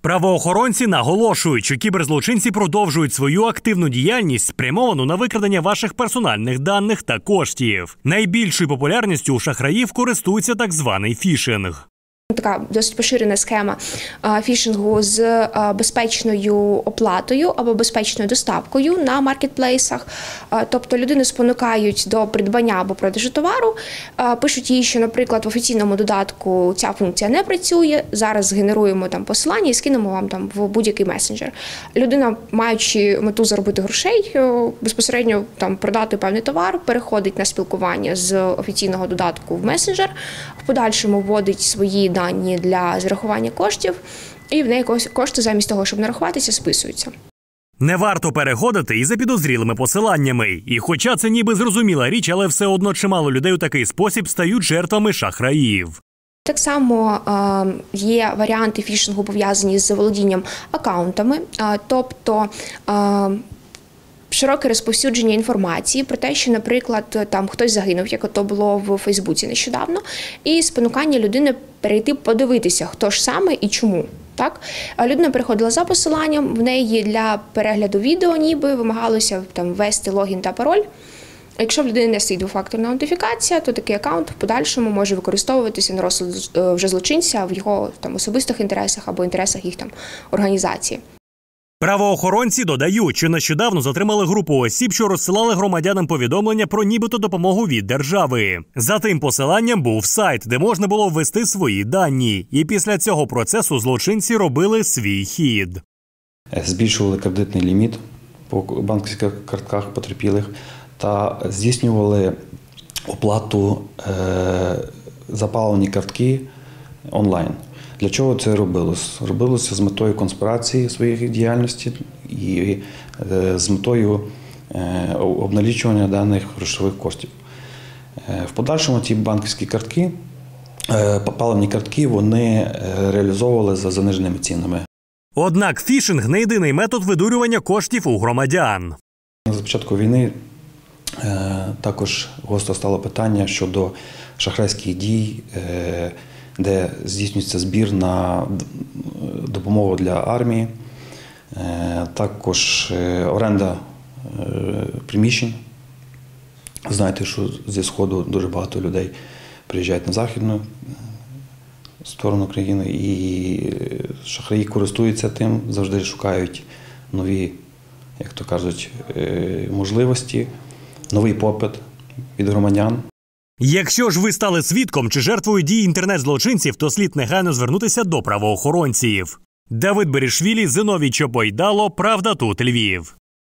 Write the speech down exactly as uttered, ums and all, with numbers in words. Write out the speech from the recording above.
Правоохоронці наголошують, що кіберзлочинці продовжують свою активну діяльність, спрямовану на викрадення ваших персональних даних та коштів. Найбільшою популярністю у шахраїв користується так званий фішинг. Така досить поширена схема фішингу з безпечною оплатою або безпечною доставкою на маркетплейсах. Тобто людину спонукають до придбання або продажу товару, пишуть їй, що, наприклад, в офіційному додатку ця функція не працює, зараз згенеруємо там посилання і скинемо вам там в будь-який месенджер. Людина, маючи мету заробити грошей, безпосередньо там продати певний товар, переходить на спілкування з офіційного додатку в месенджер, в подальшому вводить свої дані для зарахування коштів, і в неї кошти замість того, щоб нарахуватися, списуються. Не варто переходити і за підозрілими посиланнями. І хоча це ніби зрозуміла річ, але все одно чимало людей у такий спосіб стають жертвами шахраїв. Так само е, є варіанти фішингу, пов'язані з заволодінням акаунтами, е, тобто е, широке розповсюдження інформації про те, що, наприклад, там хтось загинув, як то було в Фейсбуці нещодавно, і спонукання людини перейти подивитися, хто ж саме і чому. Так? Людина переходила за посиланням, в неї для перегляду відео ніби вимагалося там ввести логін та пароль. Якщо в людини не стоїть двофакторна аутентифікація, то такий акаунт в подальшому може використовуватися на розсуд вже злочинця в його там особистих інтересах або інтересах їх там організації. Правоохоронці додають, що нещодавно затримали групу осіб, що розсилали громадянам повідомлення про нібито допомогу від держави. За тим посиланням був сайт, де можна було ввести свої дані. І після цього процесу злочинці робили свій хід. Збільшували кредитний ліміт по банківських картках потерпілих та здійснювали оплату е, запалені картки онлайн. Для чого це робилось? Робилося з метою конспірації своєї діяльності і з метою обналічування даних грошових коштів. В подальшому ті банківські картки, паливні картки, вони реалізовували за заниженими цінами. Однак фішинг – не єдиний метод видурювання коштів у громадян. З початку війни також гостро стало питання щодо шахрайських дій, де здійснюється збір на допомогу для армії, також оренда приміщень. Знаєте, що зі Сходу дуже багато людей приїжджають на західну сторону країни, і шахраї користуються тим, завжди шукають нові, як то кажуть, можливості, новий попит від громадян. Якщо ж ви стали свідком чи жертвою дій інтернет-злочинців, то слід негайно звернутися до правоохоронців. Давид Берішвілі, Зиновій Чобойдало, Правда тут, Львів.